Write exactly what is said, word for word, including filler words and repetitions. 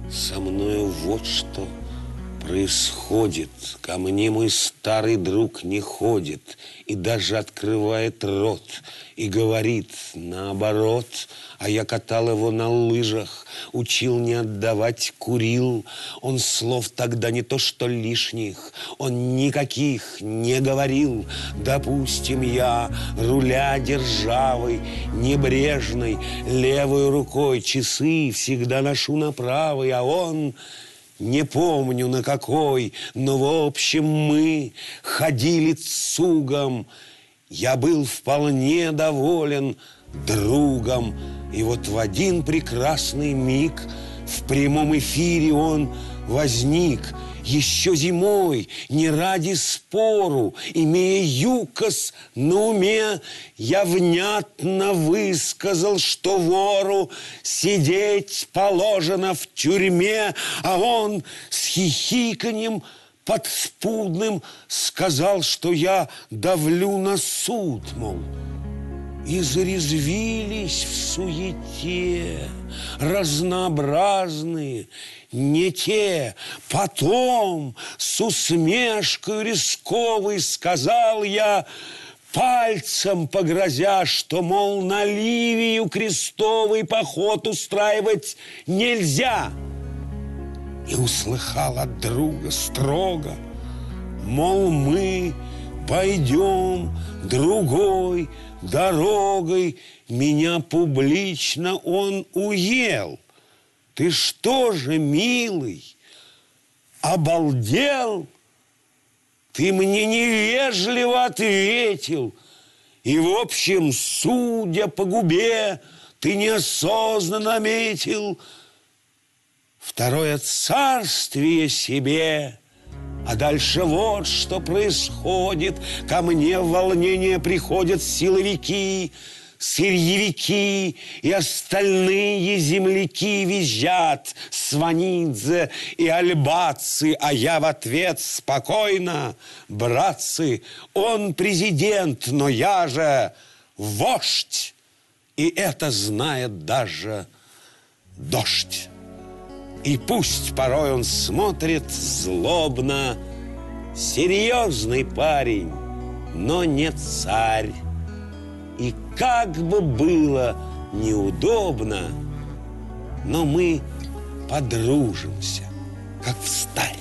Со мною вот что происходит. Ко мне мой старый друг не ходит и даже открывает рот и говорит наоборот. А я катал его на лыжах, учил не отдавать, курил. Он слов тогда не то что лишних, он никаких не говорил. Допустим, я, руля державой, небрежной, левой рукой часы всегда ношу на правой, а он... Не помню на какой, но в общем мы ходили цугом. Я был вполне доволен другом. И вот в один прекрасный миг в прямом эфире он возник. Еще зимой, не ради спору, имея ЮКОС на уме, я внятно высказал, что вору сидеть положено в тюрьме, а он с хихиканьем подспудным сказал, что я давлю на суд, мол. И зарезвились в суете разнообразные, не те. Потом с усмешкой рисковой сказал я, пальцем погрозя, что, мол, на Ливию крестовый поход устраивать нельзя. И услыхал от друга строго, мол, мы пойдем другой дорогой. Меня публично он уел. Ты что же, милый, обалдел? Ты мне невежливо ответил. И, в общем, судя по губе, ты неосознанно метил второе царствие себе. А дальше вот что происходит. Ко мне в волнение приходят силовики, сырьевики и остальные земляки визжат, Сванидзе и Альбацы, а я в ответ спокойно, братцы, он президент, но я же вождь, и это знает даже дождь. И пусть порой он смотрит злобно, серьезный парень, но не царь. И как бы было неудобно, но мы подружимся, как встарь.